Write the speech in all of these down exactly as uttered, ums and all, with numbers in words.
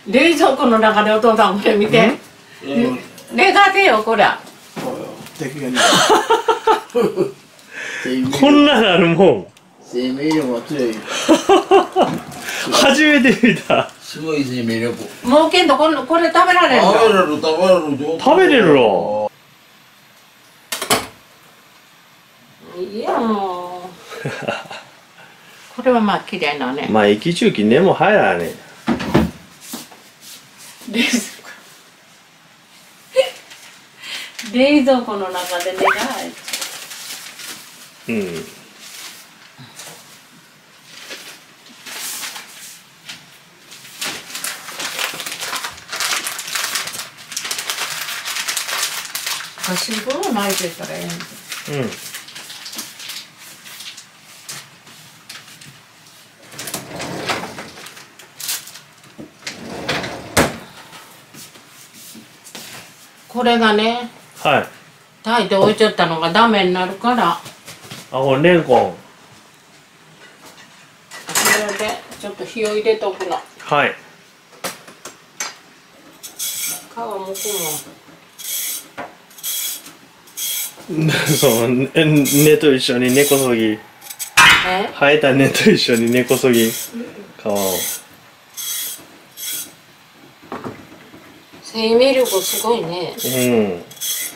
冷蔵庫の中でお父さんこれ見て。ネガテよこりゃ。 敵がね。 こんなのあるもん。 生命力が強い。 初めて見た。 すごい生命力。 もうけんどこれこれ食べられるの？ 食べれる食べれる。 食べれるの？ いやもう。これはまあ綺麗なね。 まあ息中期根も入らね。 冷蔵庫。冷蔵庫の中で根が入る。 うん。 足袋を巻いてたらええんだ。 うん。これがね、 はい。 炊いて置いちゃったのがダメになるから。 あ、これレンコン。 それでちょっと火を入れとくの。 はい。 皮むくもん。 そう、ね、根と一緒に根こそぎ。 え？ 生えた根と一緒に根こそぎ。皮を。 生命力すごいね。 うん。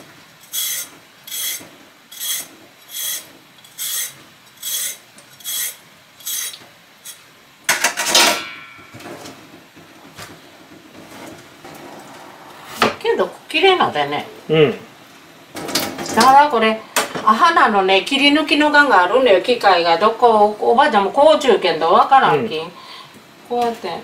けど綺麗なんだよね。 うん。 だからこれ花のね切り抜きのががあるのよ、機械が。どこおばあちゃんもこうちゅうけんどわからんき、うん、こうやって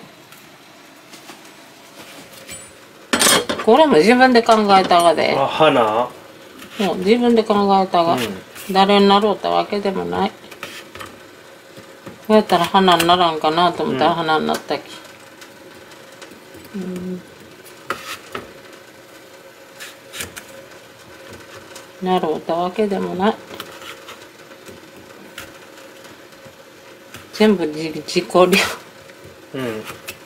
これも自分で考えたがで。 あ、花？ もう自分で考えたが、うん、誰になろうったわけでもない。こうやったら花にならんかなと思ったら花になったき、うん、なろうったわけでもない。全部自自己量。 うん、うん、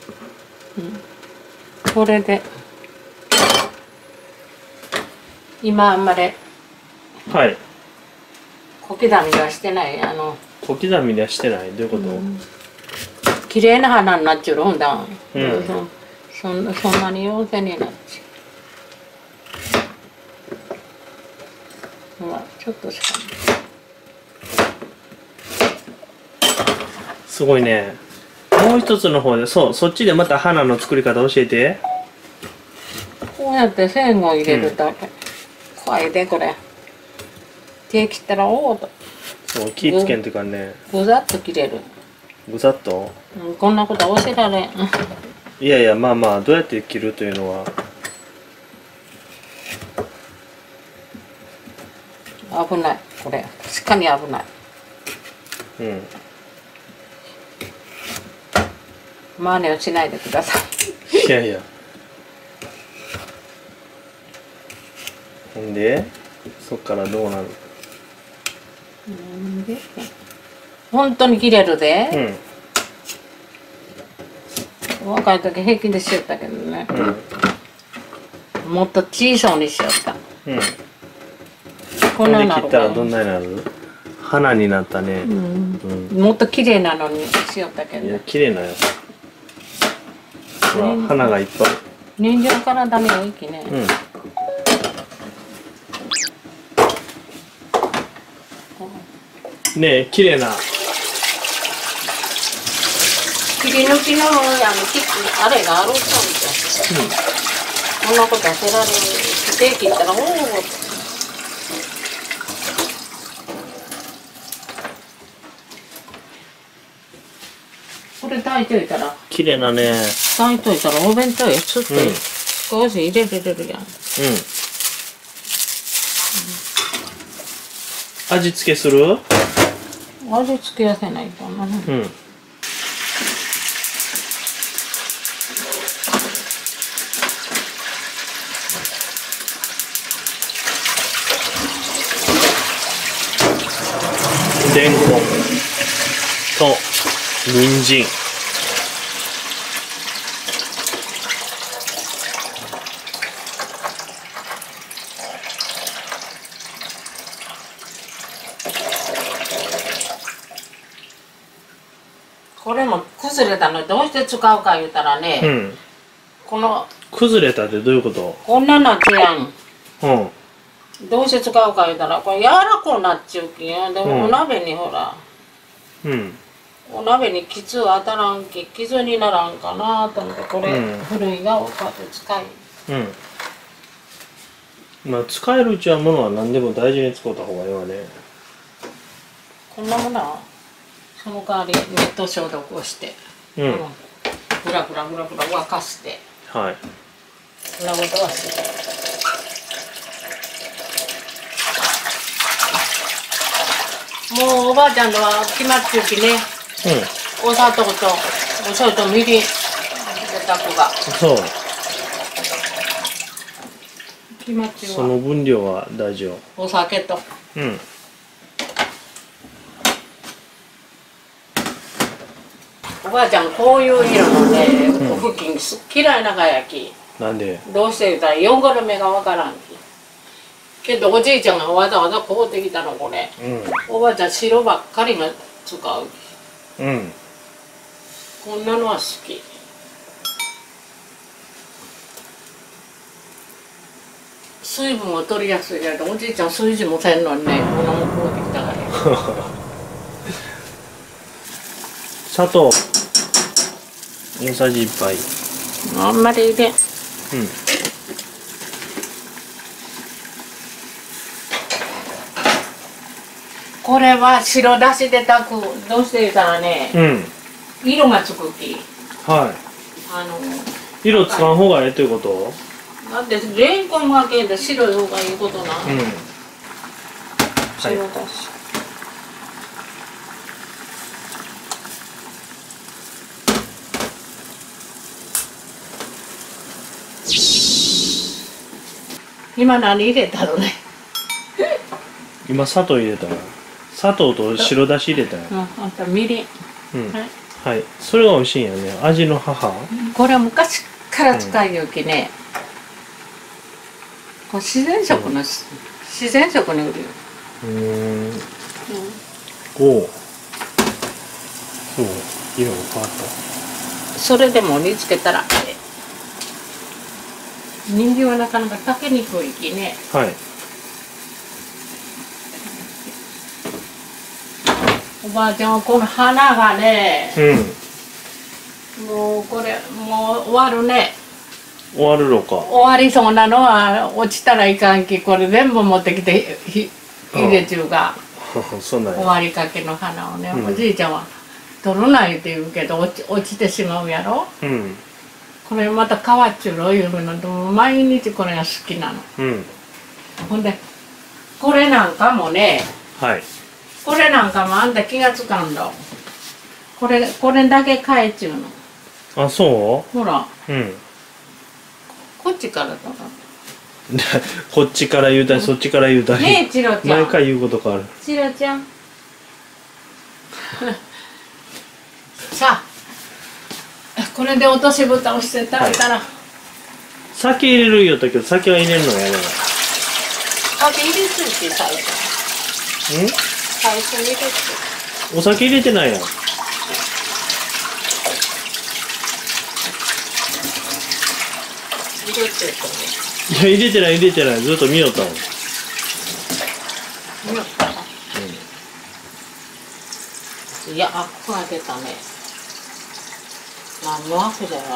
これで今あんまりはい小刻みではしてない。あの小刻みではしてない。どういうこと？うん、 綺麗な花になっちゃうろんだん、うん、そ, そ, そんなに陽性になっちゃう。ほらちょっとしかすごいね。もう一つの方で、そう、そっちでまた花の作り方教えて。 こうやって線を入れるだけ、うん、怖いでこれ。手切ったらおおと。 そう、気ぃつけんというかね。 ぐざっと切れる。 ぐざっと、 うん、こんなこと教えられん。 いやいや、まあまあどうやって切るというのは危ない。これ確かに危ない。 うん、 真似をしないでください。 いやいや。ほんでそっからどうなる？ なんで本当に切れるで、うん、若い時平気でしよったけどね、うん、もっと小さにしよった、うん、こんなの切ったらどんなになる？花になったね、 うんうん、もっと綺麗なのにしよったけど、ね、 いや綺麗なよ。ほら花がいっぱい。 人参からダメよいきね、うん、 ねえ綺麗な切り抜きのあのあれがあるそうみたいな、うん、こんなことせられる。手切ったらおお。これ炊いといたら綺麗なね。 炊いといたらお弁当よ。ちょっと、うん、少し入れれるやん。うん、 味付けする？ 味付けやせないかな。うん。 レンコンと人参。 これも崩れたのどうして使うか言うたらね、 うん。 この崩れたってどういうこと？ こんななっちゅうやん。 うん。 どうして使うか言うたらこれ柔らかくなっちゅうきん。でもお鍋にほら、 うん。 お鍋に傷当たらんき傷にならんかなと思ってこれ、 うん、 古いが多かって使い。 うん。まあ使えるうちはものは何でも大事に使った方がいいわね。 こんなものはその代わりネット消毒をして、 うん。 ぐらぐらぐらぐら沸かして。 はい。 そんなことはしてる。もうおばあちゃんのは決まってるきね。うん。お砂糖とお醤油とみりん。たくが。 そう。 決まってるわ。 その分量は大事よ。 お酒と。 うん。 おばあちゃんこういう色のね、お布巾嫌いながやき。 なんで？ どうして言うたら汚れ目がわからんき。けどおじいちゃんがわざわざ買うてきたのこれ。うん、おばあちゃん白ばっかりが使うき。うん。こんなのは好き。水分を取りやすいけどおじいちゃん炊事もせんのにね、こんなもん買うてきたから。 砂糖大さじいっぱい。 あんまり入れん。うん。これは白だしで炊く。どうして言うたらね、うん、色がつくき。はい。あの色使わん方がええということ？ だってレンコンがけんで白い方がいいことな。うん。白だし。今何入れたのね。 今砂糖入れたら。砂糖と白だし入れたよ。 うん、あとみりん。 うん。はい。はい。それが美味しいんやね。味の母。 これは昔から使いよきね。うん、これ自然食の、うん、自然食に売るよ。うん。うん。おお。そう。色が変わった。それでも煮つけたら。人参はなかなか炊けにくいきね。はい。おばあちゃんはこの花がね、うん、もうこれもう終わるね。 終わるのか。 終わりそうなのは落ちたらいかんき、これ全部持ってきてひ入れ中が終わりかけの花をね、うん、おじいちゃんは取るな言って言うけど落ち落ちてしまうやろ。うん、これまた皮っちゅうのいうので毎日これが好きなの。うん、ほんでこれなんかもね、はい、これなんかもあんた気がつかんの。これこれだけ買えっちゅうの。 あ、そう？ ほら。うん。こっちからだから。 こっちから言うたり、そっちから言うたり。 ねえ、チロちゃん。 毎回言うこと変わる。 チロちゃん。さあ。これで落とし蓋をして食べたら、はい、 酒入れるよったけど酒は入れるのやめない。 酒入れついて最初。ん？最初に入れて。 お酒入れてないやん。 入れてるとね。 いや入れてない入れてない、ずっと見よったもん。 見よった。うん。いや、アップが出たね。何のアップじゃないの。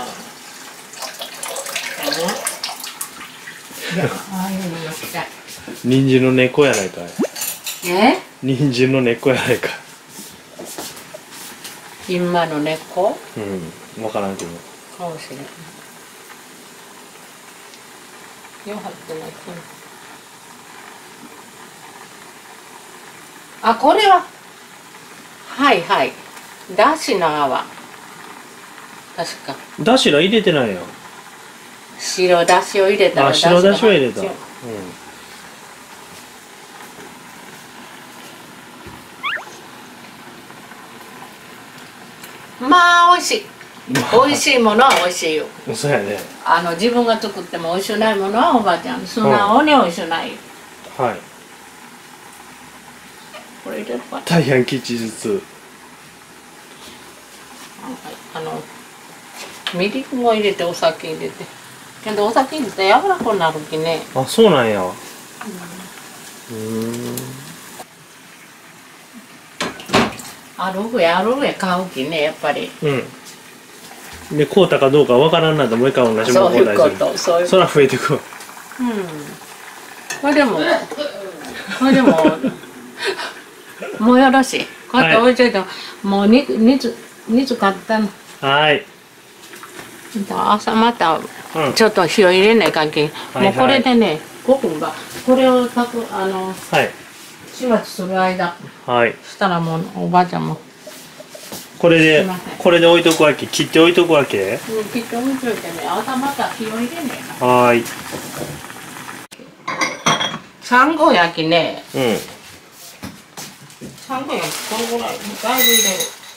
いや、ああいうのがしたい。 人参の根っこやないかい。 え？ 人参の根っこやないかい。 今の根っこ？ うん、わからんけど。 かもしれない。よはってない。あ、これは。はいはい。だしの泡。確か。 だしら入れてないよ。 白だしを入れたら。 あ、白だしを入れた。うん。 まあ美味しい。美味しいものは美味しいよ。 そうやね。 あの自分が作っても美味しくないものはおばあちゃん素直に美味しくない。はい。これ入れるか。 大変吉日。 あのみりんを入れてお酒入れてけどお酒入れて柔らかくなるきね。 あ、そうなんや。うん。 ある上ある上買うきねやっぱり。 うん。で買うたかどうかわからんなんだもう一回同じものそういうことそういうこと。 そら増えてくわ。 うん。これでもこれでももうよろしい。こうやって置いといても、はい、もうににつにつ買ったの。 はい。 朝またちょっと火を入れないかんけん、うん、もうこれでね、ごふんばこれを炊くあの、はい、始末する間、はい、したらもうおばあちゃんもこれでこれで置いとくわけ、切って置いとくわけ、 うん、切って置いといてね、朝また火を入れねえ。 はい。 さんご焼きね、 うん、 さんご焼きこれぐらいだいぶ入れる。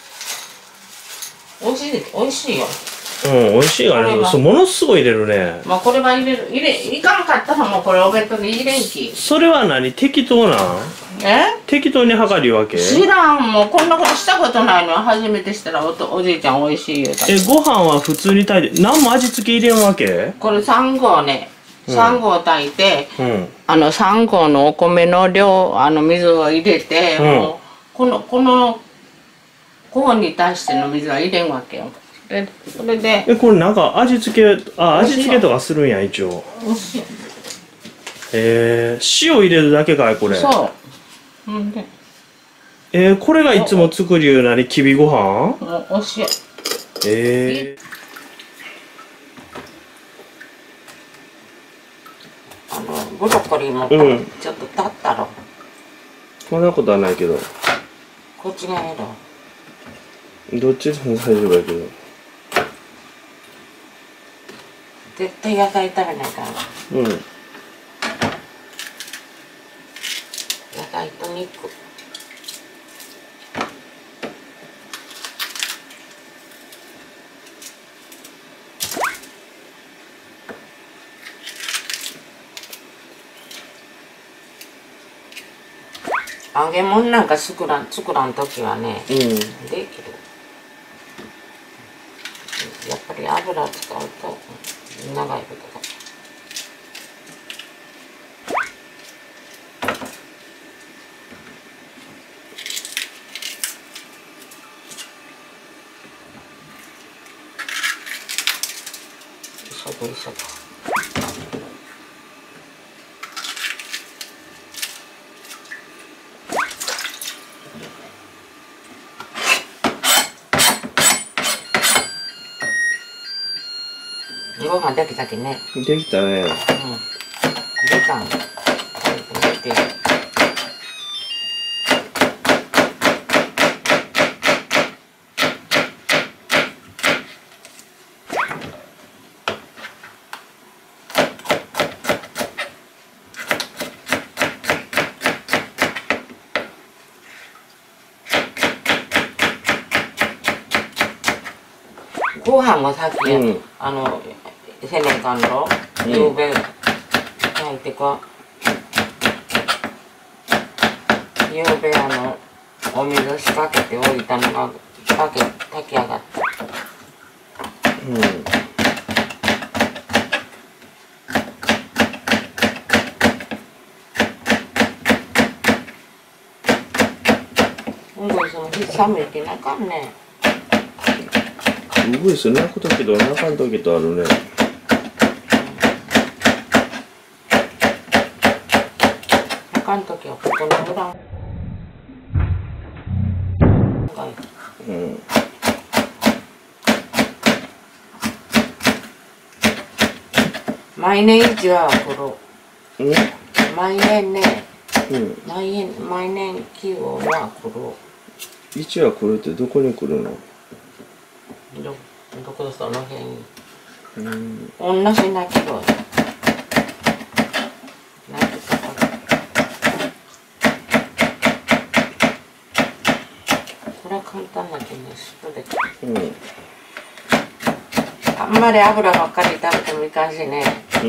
おいしいおいしいよ。 うん、美味しいがね、そう、ものすごい入れるね。 まあこれは入れる、入れ、いかんかったらもうこれお弁当に入れんき。 それは何、適当なん？ え？ 適当に測るわけ？ 知らん、もうこんなことしたことないの。初めてしたらおとおじいちゃん美味しい言うた。 え、ご飯は普通に炊いて、何も味付け入れんわけ？これさん合ね、さん合炊いて、うん、あのさん合のお米の量、あの水を入れて、うん、もうこのこの合に対しての水は入れんわけよ。でそれでえ、これなんか味付け、あ、味付けとかするんや一応。へえ、塩入れるだけかいこれ。 そう。うんで。 えー、これがいつも作るなりきびご飯？ お塩。 ええ。 あのブロッコリーもちょっと立ったろ。 そんなことはないけど。 こっちがええろ。 どっちでも大丈夫やけど。 絶対野菜食べないから。うん。野菜と肉。揚げ物なんか作らん作らん時はね、うん、できる。やっぱり油を使うと長いことか。一緒と一緒と。ご飯できたきね。 できたね。うん。できたん。見て。ご飯もさっき、うん、あのせねんかんろゆうべ焼いてかゆうべあのお水仕掛けておいたのが炊け炊き上がった。うん。うん、その日寒いけなかんね。 うぐいす泣くときと泣かんときとあるね。 泣かんときはここの裏。うん。毎年一はこの。うん。毎年ね。うん。毎年毎年季語はこの。 一は来るってどこに来るの？ どどこその辺に。うん。同じ鳴き声。鳴き方。これは簡単なけんね、スプで。うん。あんまり油ばっかり食べてもいかんしね。うん。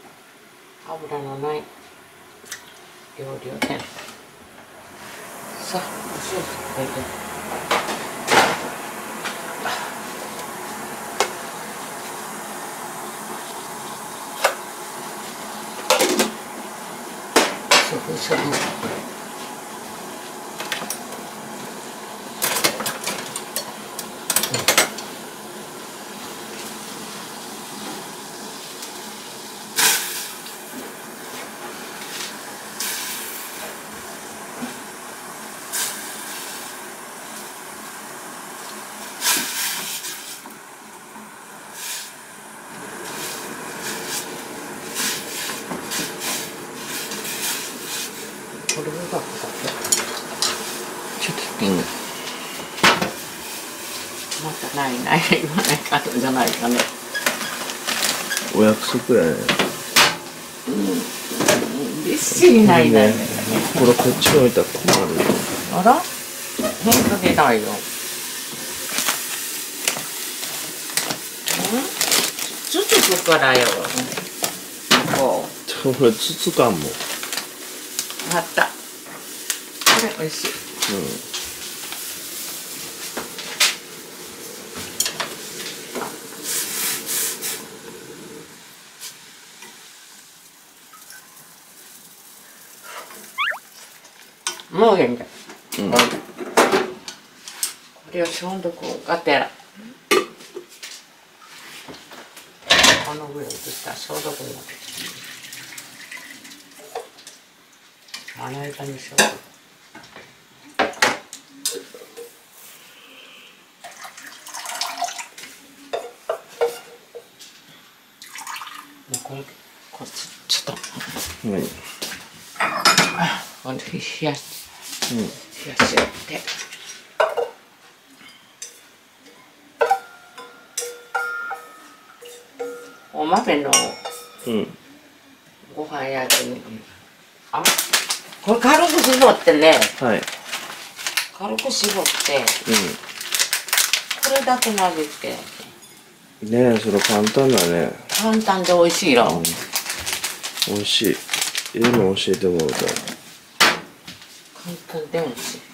油のない料理をね。ささ、お塩振っていく。しょぼしょぼ。これがここだけちょっとうんまたないない言わないかったんじゃないかね。 お約束やね。 うんびっしりないないね。 これこっちに置いたら困るよ。 あら変化出ないよ。うんつつくからよ。こうこれ筒感も。 あった。これ美味しい。うん。もういいんだ。うん。これを消毒がてら。この上を移したら消毒になってきた。まな板にしよう。これこれちょっと。 はい。 これ冷やし、うん、冷やしやって。お豆の。うん。ご飯焼きに。あ、これ軽く絞ってね。はい。軽く絞って。うん。これだけ混ぜて。 ねえ、それ簡単だね。 簡単で美味しいよ。 うん、美味しい。ええの教えてもらった。 簡単で美味しい。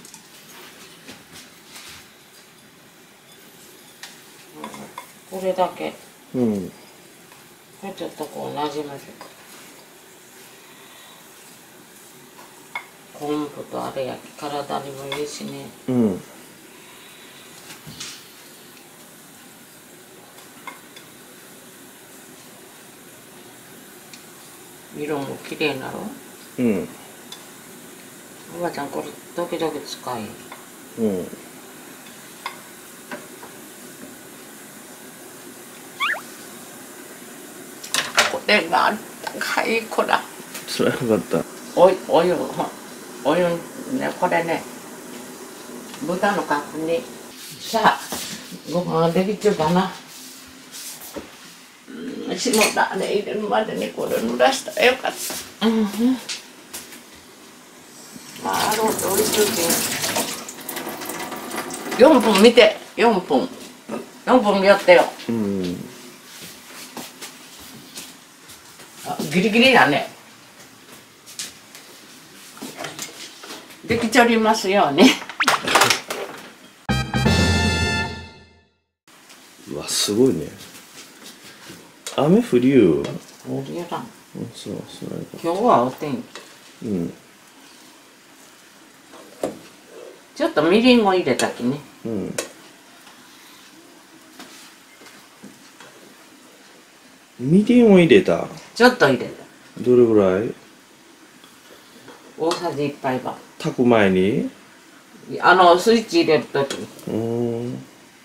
これだけ。うん。これちょっとこうなじませて。昆布とあれ焼き体にもいいしね。うん。色も綺麗なの。うん。おばあちゃんこれ時々使い。うん。これがあったかいこら。 それよかった。 おいお湯お湯ねこれね豚の角煮さあご飯ができちゃうかな。下種入れるまでにこれ濡らしたらよかった。うん、うん。まあ、あろうと置いとけ。よんぷん見て、よんぷん。よんぷんやってよ。うん。あ、ギリギリだね。できちゃりますように。 うわ、すごいね。雨降りよ。 降りやらん。 うん、そう、それ。 今日はお天気。うん。ちょっとみりんを入れたきね。うん。 みりんを入れた。 ちょっと入れた。 どれぐらい？ 大さじいっぱいば。 炊く前に？ あのスイッチ入れるとき。うん。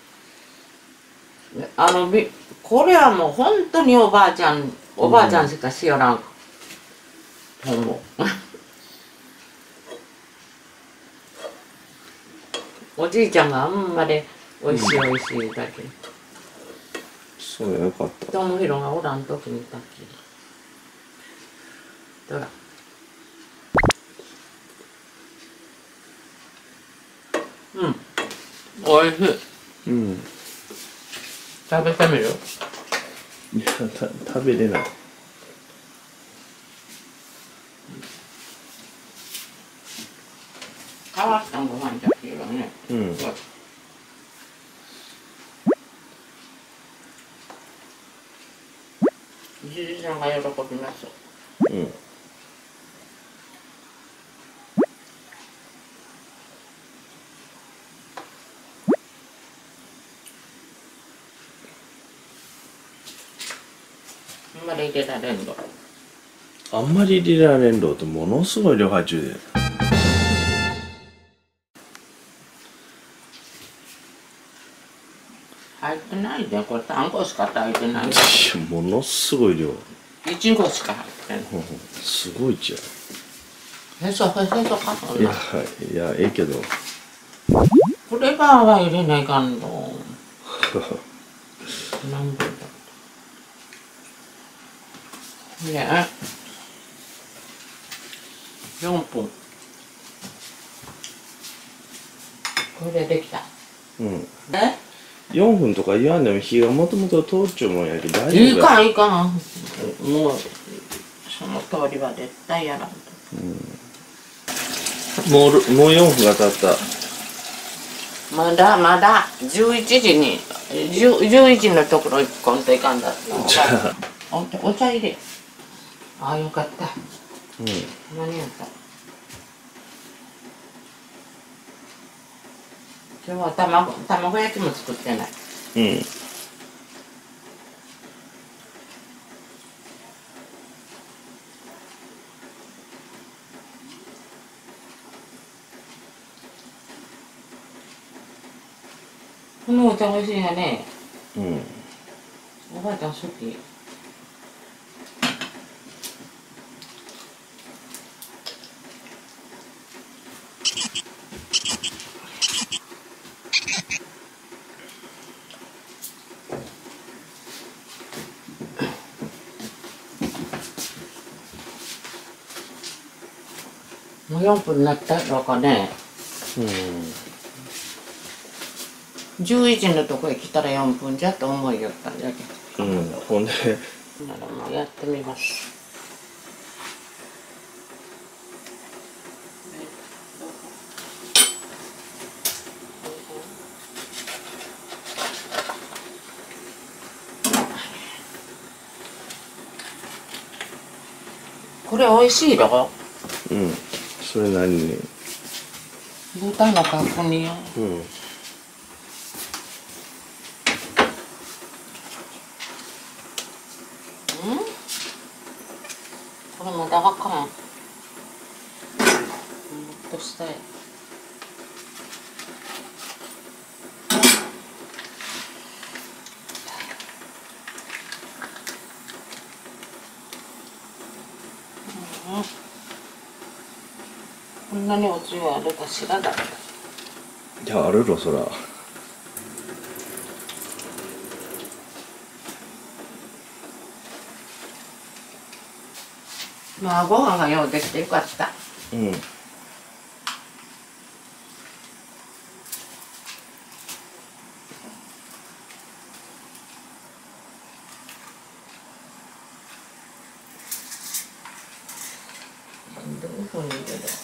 あのびこれはもう本当におばあちゃんおばあちゃんしか知らんと思う。おじいちゃんがあんまりおいしいおいしいだけ。 そうよかった。 友弘がおらんときにだけ。どら。うん。おいしい。うん。食べてみる？ いや、た食べれない。 皮合わせたご飯じゃっていうわね。 うん。 じいさんが喜びます。 うん。 あんまり入れられんの。 あんまり入れられんろってものすごい量入っちゅうで。 入ってないで、これさんこしか入ってない。 ものすごい量。 いちこしか入ってない。 すごいじゃん。 へそへそかそんいや、 な。 いや、ええけど。 こればは入れないかんの。何分だった。ねえ。よんぷん。これでできた。 うん。 えよんぷんとか言わんでも火がもともと通っちゅうもんやけど大丈夫や。 いいかんいいかん。もうその通りは絶対やらんと。 うん、もうもうよんぷんが経った。 まだまだじゅういちじにじゅういちのところ行こんといかんだった。 じゃあお茶お茶入れ。ああよかった。 うん。 何やった。今日は卵卵焼きも作ってない。 うん。 このお茶美味しいよね。 うん。 おばあちゃん好き。もうよんぷんになったのかね。 うん。 じゅういちのとこへ来たらよんぷんじゃと思いよったんじゃけど。 うん。ほんで。 ならもうやってみます。これ美味しいろ。 うん。それ何に。 豚の角煮よ。 うん。 これまだあかん。もっとしたい。うん、こんなにおつゆあるかしらだった。 いや、あるろそら。 まあご飯がようできてよかった。 うん。 どういうふうに入れる。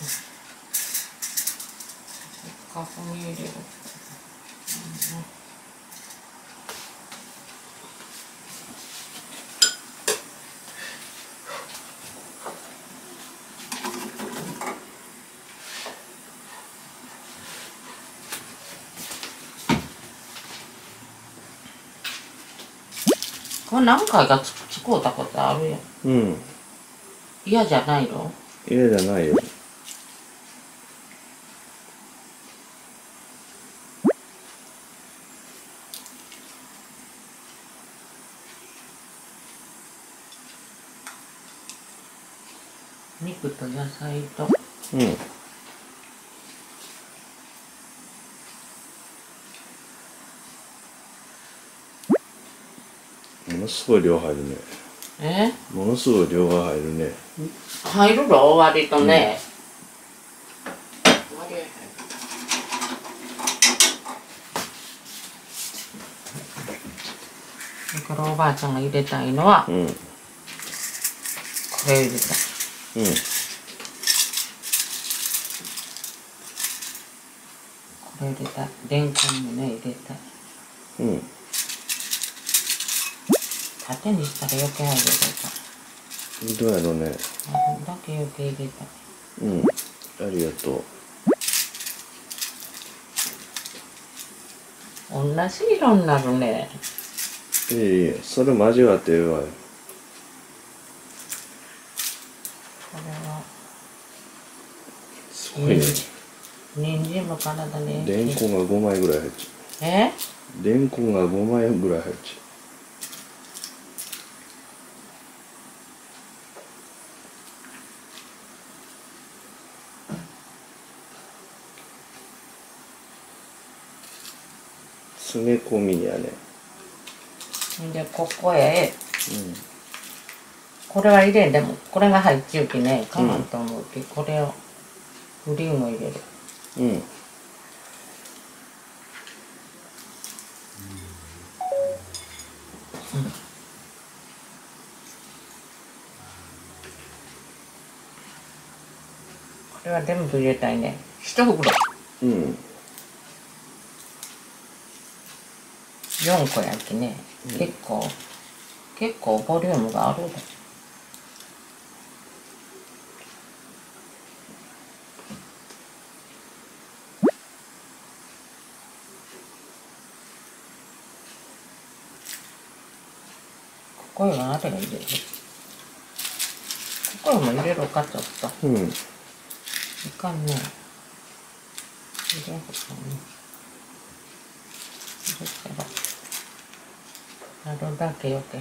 角煮入れる。これ何回かつ使うたことあるよ。 うん。 嫌じゃないの？ 嫌じゃないよ。 肉と野菜と。 うん。ものすごい量入るね。 え？ ものすごい量が入るね。 入るの割とね。割合入る。だからおばあちゃんが入れたいのは、 うん。 これ入れたい。 うん。 入れたい。レンコンもね入れたい。 うん。 縦にしたら余計入れるか。 どうやろうね。 あれだけ余計入れたい。 うん。ありがと同じ色になるね。 う。いえいえ、それも味わってるわよ。 これはすごいね。 人参も体にレンコンがごまいぐらい入っちゃえう。レンコンがごまいぐらい入っちゃう。詰め込みやね。 でここへ、これは入れんでもこれが入っちゅうきねかまんと思うき、これをクリームを入れる。 うん。 これは全部入れたいね。一袋うん。 よんこやきね、結構結構ボリュームがあるで。ここへはあれが入れる。ここへも入れろかちょっと。 うん。 いかんね。入れるかね。入れたらなるだけよけ。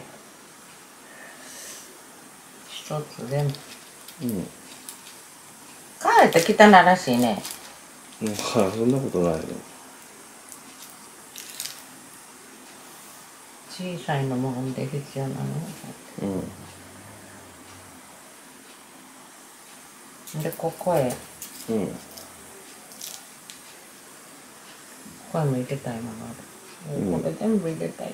一つ全部。 うん。 かえって汚らしいね。 うん、そんなことないの。 小さいのもんで必要なの。 うん。 でここへうん。 ここへも入れたいのがある。 うんこれ全部入れたい。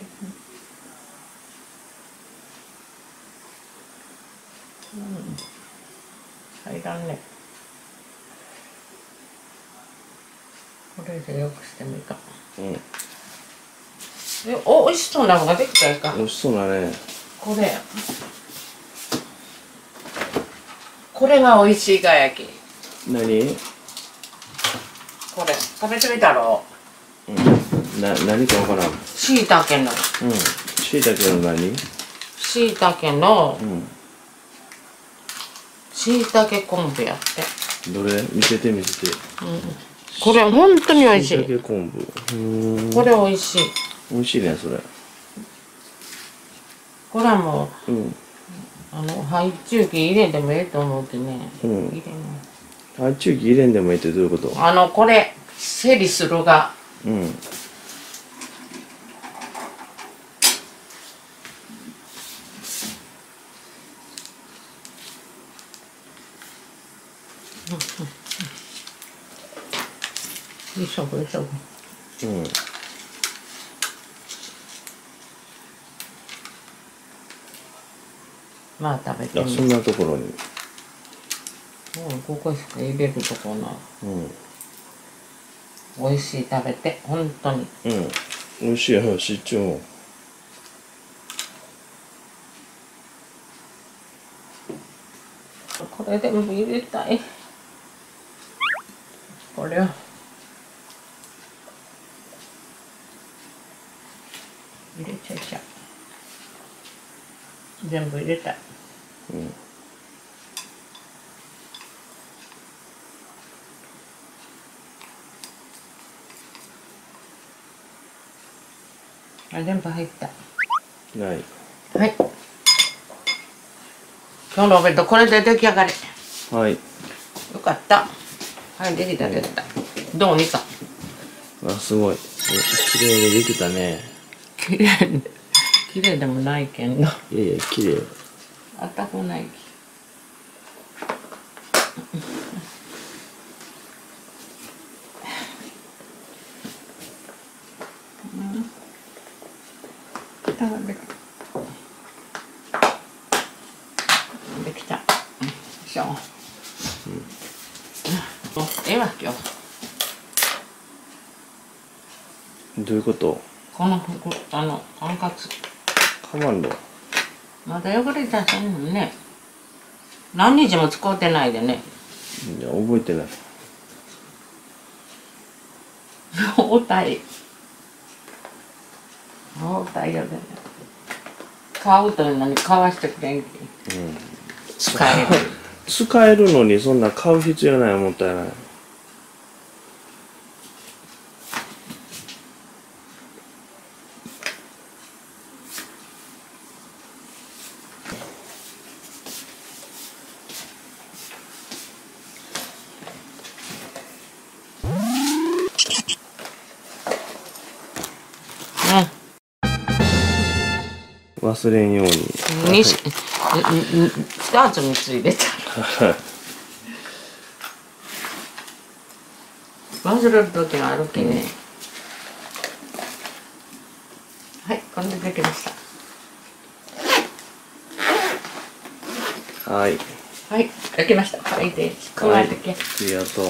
うん。入らんね。これでよくしてもいいか。 うん。 え、おいしそうなのができたいか。 美味しそうだね。 これ。これが美味しいがやき。 何？ これ食べてみたろうん。な、何かわからん。 しいたけの。 うん。しいたけの何？ しいたけのうん。 しいたけ昆布やって。 どれ？見せて見せて。 うん。これ本当に美味ししいたい。 け昆布。うん。 これ美味しい。 美味しいね、それ。 これはもう、 うん。 あの、ハイチュウキ入れんでもいいと思うてね。 うん。 入れない。 あっちゅうき入れんでもいいってどういうこと？ あの、これ、セリするが。 うん。 よいしょよいしょ。 うん。 まあ食べてあ、 みそんなところに。 もうここしか入れるとこない。 うん。 美味しい、食べて、本当に。 うん。美味しいよ、美味しいっちゅうもん。 これでも入れたい。これを。入れちゃいちゃう。全部入れたい。 うん。 あ、全部入った。 ない。 はい。今日のお弁当これで出来上がり。 はい。 よかった。はい、できたできた。どうにか。 あ、すごい。え、綺麗にできたね。 綺麗で、綺麗でもないけんど。 いやいや、綺麗。 あったくないき。できた。でしょ。うん。ええわ今日。 どういうこと？ この服、あの、ハンカチ。 カマンド。 まだ汚れたせんもんね。何日も使うてないでね。 いや、覚えてない。 重たい。重たいよね。買うというのに買わしてくれんき。うん。使える。 使えるのにそんな買う必要ない、もったいない。忘れんように。 にし、二つ三つ入れた。忘れる時があるきね。はい、これでできました。 はい。 はい、できました。はい、で、加えてけ。 ありがとう。